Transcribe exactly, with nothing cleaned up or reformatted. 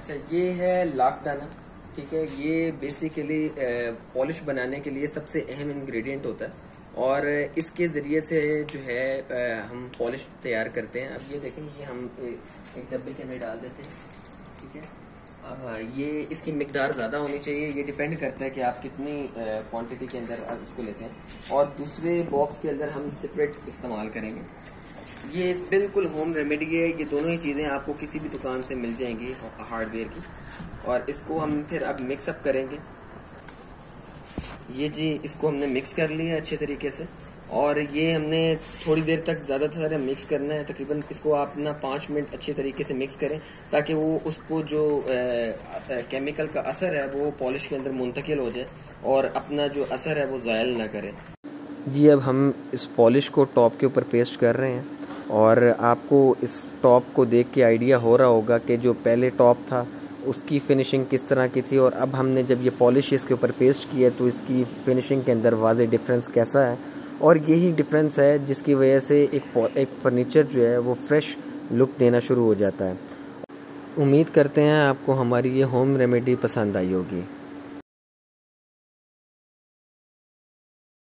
अच्छा, ये है लाखदाना। ठीक है, ये बेसिकली पॉलिश बनाने के लिए सबसे अहम इंग्रेडिएंट होता है और इसके ज़रिए से जो है आ, हम पॉलिश तैयार करते हैं। अब ये देखें, ये हम एक डब्बे के अंदर डाल देते हैं। ठीक है, आ, ये इसकी मिकदार ज़्यादा होनी चाहिए। ये डिपेंड करता है कि आप कितनी क्वांटिटी के अंदर आप इसको लेते हैं। और दूसरे बॉक्स के अंदर हम सेपरेट इस्तेमाल करेंगे। ये बिल्कुल होम रेमेडी है। ये दोनों ही चीज़ें आपको किसी भी दुकान से मिल जाएंगी हार्डवेयर की। और इसको हम फिर अब मिक्सअप करेंगे। ये जी, इसको हमने मिक्स कर लिया अच्छे तरीके से और ये हमने थोड़ी देर तक ज़्यादा से ज़्यादा मिक्स करना है। तकरीबन इसको आप ना पाँच मिनट अच्छे तरीके से मिक्स करें ताकि वो उसको जो केमिकल का असर है वो पॉलिश के अंदर मुंतकिल हो जाए और अपना जो असर है वो ज़ायल ना करे। जी, अब हम इस पॉलिश को टॉप के ऊपर पेस्ट कर रहे हैं और आपको इस टॉप को देख के आइडिया हो रहा होगा कि जो पहले टॉप था उसकी फिनिशिंग किस तरह की थी और अब हमने जब ये पॉलिश इसके ऊपर पेस्ट किया तो इसकी फिनिशिंग के अंदर वाज़े डिफरेंस कैसा है। और यही डिफरेंस है जिसकी वजह से एक एक फर्नीचर जो है वो फ्रेश लुक देना शुरू हो जाता है। उम्मीद करते हैं आपको हमारी ये होम रेमेडी पसंद आई होगी।